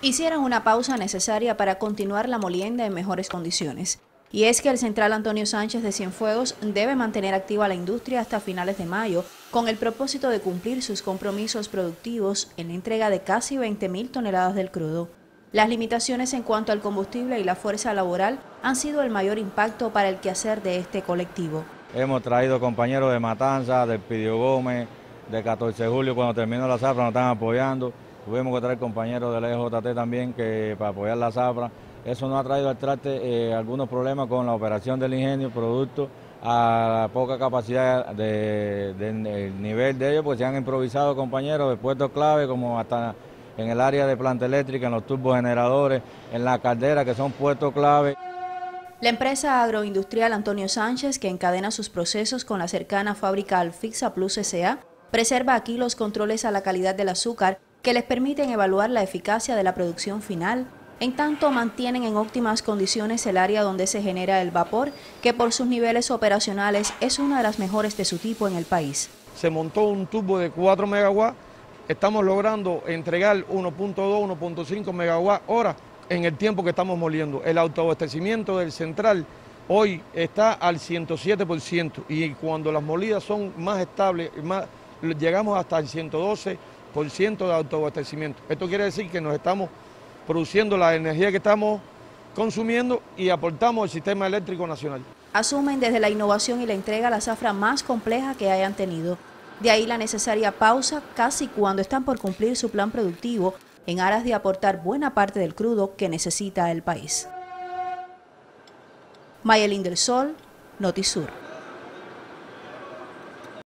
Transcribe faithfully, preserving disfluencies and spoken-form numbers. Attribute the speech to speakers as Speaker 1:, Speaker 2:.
Speaker 1: hicieron una pausa necesaria para continuar la molienda en mejores condiciones. Y es que el central Antonio Sánchez de Cienfuegos debe mantener activa la industria hasta finales de mayo, con el propósito de cumplir sus compromisos productivos en la entrega de casi veinte mil toneladas del crudo. Las limitaciones en cuanto al combustible y la fuerza laboral han sido el mayor impacto para el quehacer de este colectivo.
Speaker 2: Hemos traído compañeros de Matanza, del Pidio Gómez, de catorce de julio, cuando terminó la zafra nos están apoyando. Tuvimos que traer compañeros del E J T también que, para apoyar la zafra. Eso nos ha traído al traste eh, algunos problemas con la operación del ingenio, producto a la poca capacidad del de, de, nivel de ellos, porque se han improvisado compañeros de puestos clave, como hasta en el área de planta eléctrica, en los turbogeneradores, en la caldera, que son puestos clave.
Speaker 1: La empresa agroindustrial Antonio Sánchez, que encadena sus procesos con la cercana fábrica Alfixa Plus S A, preserva aquí los controles a la calidad del azúcar que les permiten evaluar la eficacia de la producción final. En tanto, mantienen en óptimas condiciones el área donde se genera el vapor, que por sus niveles operacionales es una de las mejores de su tipo en el país.
Speaker 3: Se montó un tubo de cuatro megawatts, estamos logrando entregar uno punto dos, uno punto cinco megawatts hora en el tiempo que estamos moliendo. El autoabastecimiento del central hoy está al ciento siete por ciento y cuando las molidas son más estables, más, llegamos hasta el ciento doce por ciento de autoabastecimiento. Esto quiere decir que nos estamos produciendo la energía que estamos consumiendo y aportamos al sistema eléctrico nacional.
Speaker 1: Asumen desde la innovación y la entrega la zafra más compleja que hayan tenido. De ahí la necesaria pausa casi cuando están por cumplir su plan productivo en aras de aportar buena parte del crudo que necesita el país. Mayelín del Sol, Notisur.